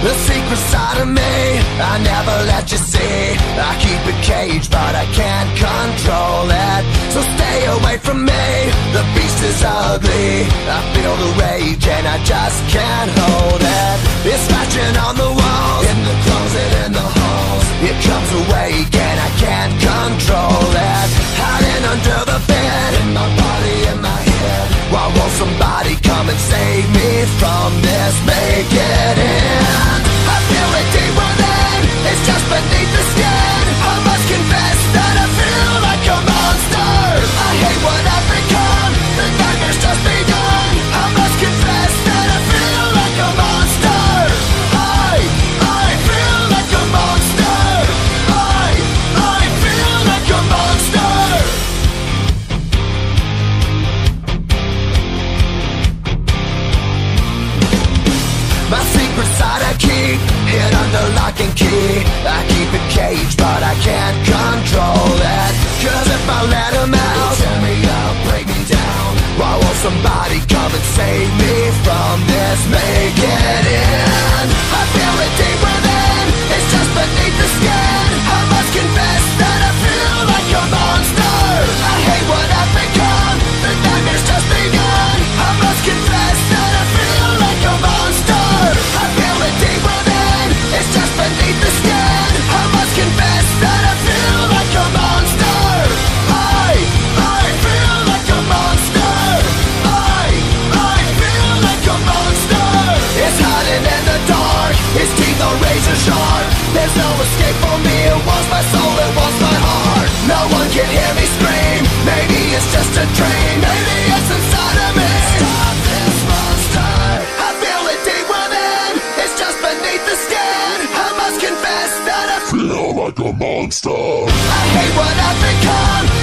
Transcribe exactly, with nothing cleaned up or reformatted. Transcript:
The secret side of me I never let you see. I keep it caged but I can't control it. So stay away from me, the beast is ugly. I feel the rage and I just can't hold it. It's scratching on the walls, in the closet, in the halls. It comes awake and I can't control it. Hiding under the bed, in my body, in my head. Why won't somebody come and save me from this? Make it end. I feel it deep within, it's just beneath the skin. I must confess that I feel like a monster. I hate what I've become, the nightmare's just begun. I must confess that I feel like a monster. I, I feel like a monster. I, I feel like a monster. My secret side I keep hid under lock and key. I keep it caged but I can't control it. Cause if I let him out, he'll tear me up, break me down. Why won't somebody come and save me from this? Make it end. I feel it deep within, it's just beneath the skin. I must confess that I feel like a monster. I hate what I've become, the nightmare's just begun. I must confess that I feel like a monster. I feel it deep within, it's just beneath the skin. I must confess that I feel like a monster. I, I feel like a monster. I, I feel like a monster. It's hiding in the dark, its teeth are razor sharp. There's no escape for me, it wants my soul, it wants my heart. No one can hear me scream, maybe it's just a dream. Maybe it's inside of me. Stop this monster. I feel it deep within, it's just beneath the skin. I must confess that I feel like a monster. I hate what I've become,